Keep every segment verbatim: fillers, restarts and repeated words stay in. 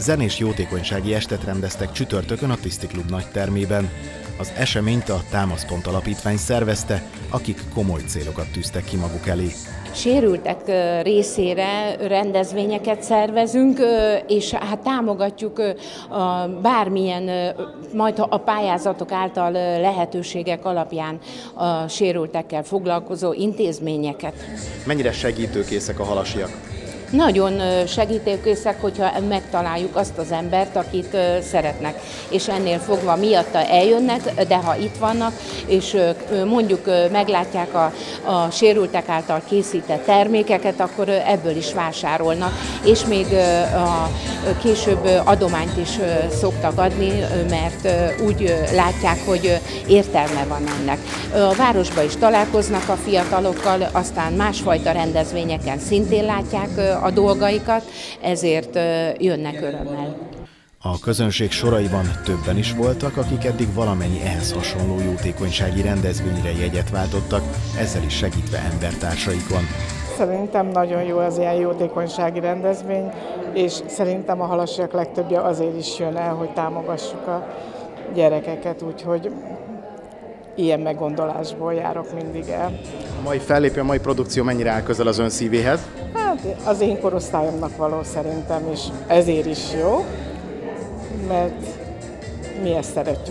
Zenés jótékonysági estet rendeztek csütörtökön a Tiszti Klub nagytermében. Az eseményt a Támaszpont Alapítvány szervezte, akik komoly célokat tűztek ki maguk elé. Sérültek részére rendezvényeket szervezünk, és hát támogatjuk bármilyen, majd a pályázatok által lehetőségek alapján a sérültekkel foglalkozó intézményeket. Mennyire segítőkészek a halasiak? Nagyon segítőkészek, hogyha megtaláljuk azt az embert, akit szeretnek, és ennél fogva miatta eljönnek, de ha itt vannak, és mondjuk meglátják a, a sérültek által készített termékeket, akkor ebből is vásárolnak, és még a később adományt is szoktak adni, mert úgy látják, hogy értelme van ennek. A városban is találkoznak a fiatalokkal, aztán másfajta rendezvényeken szintén látják a dolgaikat, ezért jönnek örömmel. A közönség soraiban többen is voltak, akik eddig valamennyi ehhez hasonló jótékonysági rendezvényre jegyet váltottak, ezzel is segítve embertársaikon. Szerintem nagyon jó az ilyen jótékonysági rendezvény, és szerintem a halasiak legtöbbje azért is jön el, hogy támogassuk a gyerekeket, úgyhogy ilyen meggondolásból járok mindig el. A mai fellépő, a mai produkció mennyire áll közel az ön szívéhez? Hát az én korosztályomnak való szerintem, és ezért is jó, mert mi ezt szeretjük.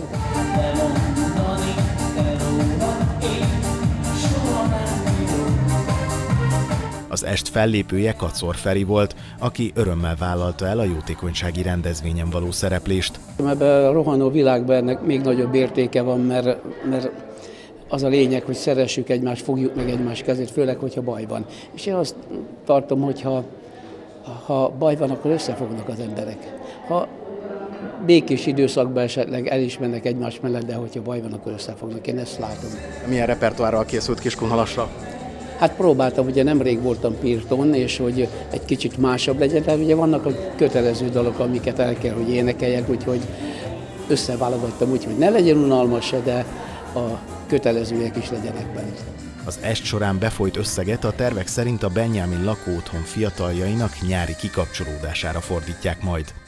Az est fellépője Kacor Feri volt, aki örömmel vállalta el a jótékonysági rendezvényen való szereplést. Ebben a rohanó világban ennek még nagyobb értéke van, mert, mert az a lényeg, hogy szeressük egymást, fogjuk meg egymás kezét, főleg, hogyha baj van. És én azt tartom, hogy ha, ha baj van, akkor összefognak az emberek. Ha békés időszakban esetleg elismernek egymás mellett, de hogyha baj van, akkor összefognak. Én ezt látom. Milyen repertoárral készült Kiskunhalasra? Hát próbáltam, ugye nemrég voltam Pirton, és hogy egy kicsit másabb legyen, de ugye vannak a kötelező dalok, amiket el kell, hogy énekeljek, úgyhogy összeválogattam úgy, hogy ne legyen unalmas, de a kötelezőek is legyenek benne. Az est során befolyt összeget a tervek szerint a Benyámin lakóotthon fiataljainak nyári kikapcsolódására fordítják majd.